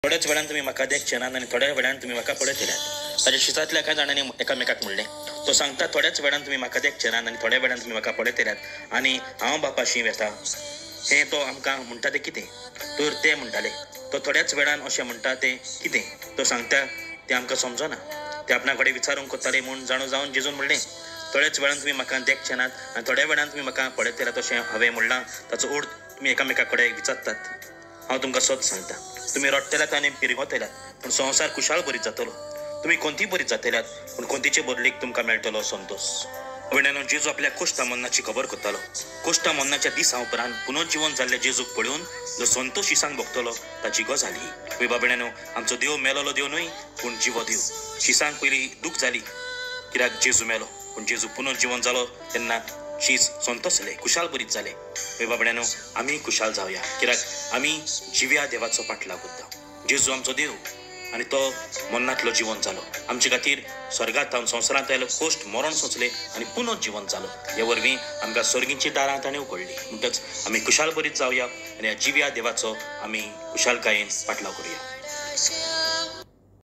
थोड्याच वेळान तुम्ही म्हाका देखचेनात आनी थोड्या वेळान तुम्ही म्हाका पळयतल्यात। ताच्या शितांतल्या एका जाणांनी एकामेकाक म्हणलें, तो सांगता थोड्याच वेळान तुम्ही म्हाका देखचेनात आनी थोड्या वेळान तुम्ही म्हाका पळयतल्यात आनी हांव बापाशी वेता। हे तो आमकां म्हणटा तें कितें? तर ते म्हणटाले, तो थोड्याच वेळान अशें म्हणटा तें कितें? तो सांगता तें आमकां समजना। ते आपणा कडेन विचारूंक कोत्ताले म्हूण जाणू जावन जेजून म्हणलें, थोड्याच वेळान तुम्ही म्हाका देखचेनात आनी थोड्या वेळान तुम्ही म्हाका पळयतल्यात अशें हांवें म्हणलां। ताचो अर्थ तुम्ही एकामेका कडेन विचारतात। हांव तुमकां सत सांगता, तुम्ही रडटल्यात आनी पिरगोतल्यात पूण संवसार कुशाळ बरीत जातलो। तुम्ही कोणतीय बरीत जातल्यात पूण कोणतीचे बदलेक तुमकां मेळटलो संतोष। अवयणानो जेजू आपल्या कोश्टा मरणाची खबर करतालो। कोश्टा मरणाच्या दिसा उपरांत पुनर्जीवन जाल्ले जेजूक पळोवन जो संतोष शिसांक भोगतलो ताची गजाल ही। वय बाबड्यानो, आमचो देव मेलोलो देव न्हय पूण जिवो देव। शिसांक पयलीं दूख जाली कित्याक जेजू मेलो, पूण जेजू पुनर्जीवन जालो तेन्ना शीस संतोसले, कुशाल बरीत जाले। वय बाबड्यानो, आमी कुशाल जावया कित्याक आमी जिव्या देवाचो फाटलाव करता। जेजू आमचो देव आनी तो मरणांतलो जिवन जालो आमचे खातीर। स्वर्गांत संवसारांत आयलो, कोश्ट मरण सोंसलें आनी पुनर्जीवन जालो। हे वरवीं आमकां स्वर्गींची दारां ताणें उगडलीं। म्हणटच आमी कुशाल बरीत जावया आनी ह्या जिव्या देवाचो आमी कुशालकायेन फाटलाव करुया।